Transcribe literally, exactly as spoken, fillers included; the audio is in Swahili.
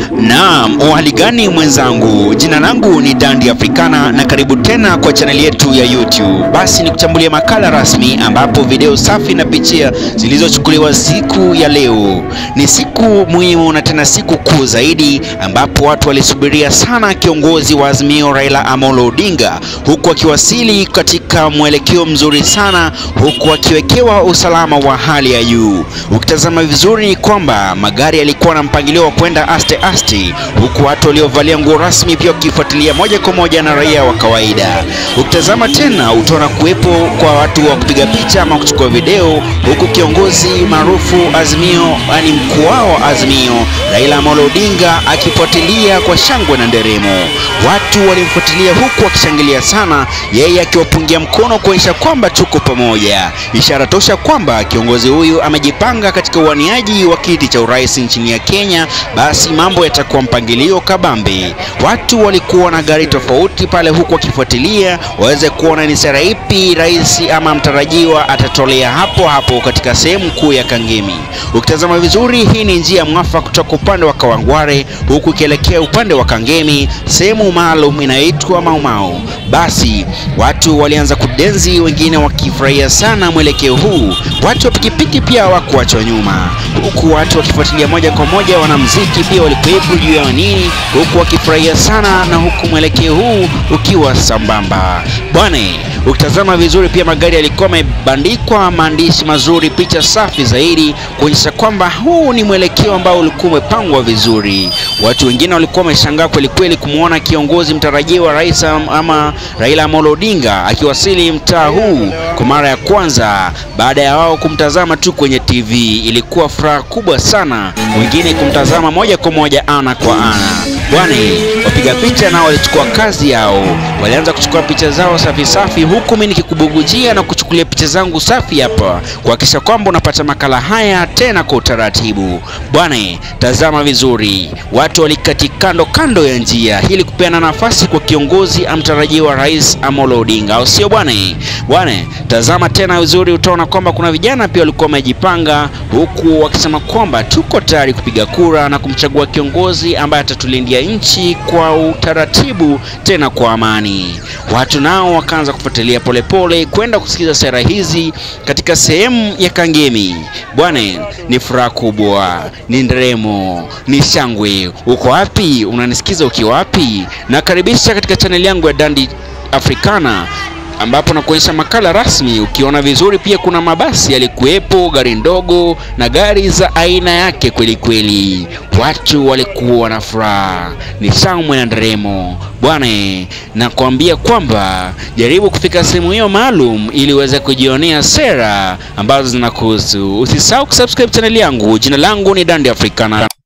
Naam, uhali gani mwenzangu? Jina langu ni Dandi Africana na karibu tena kwa chaneli yetu ya YouTube. Basi nikuchambulia makala rasmi ambapo video safi na picha zilizochukuliwa siku ya leo. Ni siku muhimu na tena siku kuu zaidi ambapo watu walisubiria sana kiongozi wa Azimio Raila Amollo Odinga, huku akiwasili katika mwelekeo mzuri sana, huku akiwekewa usalama wa hali ya juu. Ukitazama vizuri ni kwamba magari yalikuwa na mpangilio wa kwenda aste aste, huku watu waliovalia nguo rasmi pia wakifuatilia moja kwa moja na raia wa kawaida. Ukitazama tena utaona kuwepo kwa watu wa kupiga picha ama kuchukua video, huku kiongozi maarufu Azimio, yani mkuu wao Azimio Raila Amollo Odinga akifuatilia kwa shangwe na nderemo. Watu walimfuatilia huku wakishangilia sana, yeye akiwapungia mkono kuonyesha kwamba tuko pamoja, ishara tosha kwamba kiongozi huyu amejipanga katika uaniaji wa kiti cha urais nchini ya Kenya. Basi mambo yatakuwa mpangilio kabambe. Watu walikuwa na gari tofauti pale, huku wakifuatilia waweze kuona ni sera ipi rais ama mtarajiwa atatolea hapo hapo katika sehemu kuu ya Kangemi. Ukitazama vizuri, hii ni njia mwafaka kutoka upande wa Kawangware huku ikielekea upande wa Kangemi, sehemu maalum inaitwa Mau Mau. Basi watu walianza kudenzi, wengine wakifurahia sana mwelekeo huu. Watu wa pikipiki pia hawakuachwa nyuma, huku watu wakifuatilia moja kwa moja. Wanamuziki pia walikuwepo juu ya nini, huku wakifurahia sana na huku mwelekeo huu ukiwa sambamba. Bwana, ukitazama vizuri pia magari yalikuwa yamebandikwa maandishi mazuri, picha safi zaidi kuonyesha kwamba huu ni mwelekeo ambao ulikuwa umepangwa vizuri. Watu wengine walikuwa wameshangaa kweli kweli kumuona kiongozi mtarajiwa rais ama Raila Amollo Odinga akiwasili mtaa huu kwa mara ya kwanza baada ya wao kumtazama tu kwenye T V. Ilikuwa furaha kubwa sana, wengine kumtazama moja kwa moja ana kwa ana. Bwana, wapiga picha nao walichukua kazi yao, walianza kuchukua picha zao safi safi, huku mimi nikikubugujia na kuchukulia picha zangu safi hapa kuhakikisha kwamba unapata makala haya tena kwa utaratibu. Bwana, tazama vizuri, watu walikati kando kando ya njia ili kupeana nafasi kwa kiongozi amtarajiwa rais Amollo Odinga, au sio bwana? Bwana, tazama tena vizuri, utaona kwamba kuna vijana pia walikuwa wamejipanga, huku wakisema kwamba tuko tayari kupiga kura na kumchagua kiongozi ambaye atatulindia nchi kwa utaratibu tena kwa amani. Watu nao wakaanza kufuatilia polepole kwenda kusikiza sera hizi katika sehemu ya Kangemi. Bwana, ni furaha kubwa, ni nderemo, ni shangwe. Uko wapi? Unanisikiza ukiwa wapi? Nakaribisha katika channel yangu ya Dandi Africana ambapo nakuonyesha makala rasmi. Ukiona vizuri pia kuna mabasi yalikuwepo, gari ndogo na gari za aina yake kweli kweli. Watu walikuwa na furaha, ni shangwe na nderemo. Bwana, nakwambia kwamba jaribu kufika sehemu hiyo maalum ili uweze kujionea sera ambazo zinakuhusu. Usisahau kusubscribe channel yangu. Jina langu ni Dandi Africana.